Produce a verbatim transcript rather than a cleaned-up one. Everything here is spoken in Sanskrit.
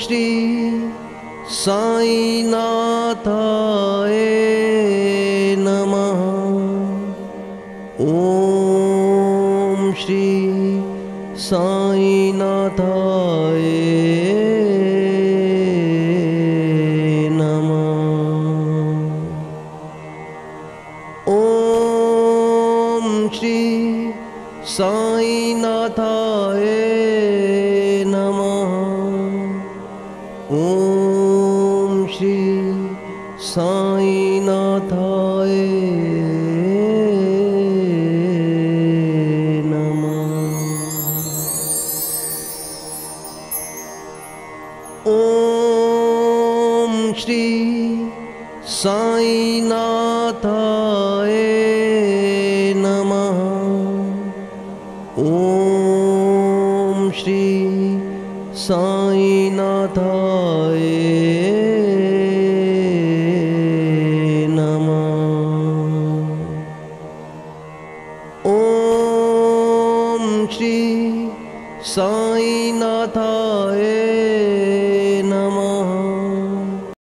श्री साईनाथाय नमः। ॐ श्री साईनाथाय नमः। ॐ श्री साईनाथाय नमः। ॐ श्री साईनाथाय ॐ श्री साईनाथाय नमः। ॐ श्री साईनाथाय नमः। ॐ श्री साईनाथाय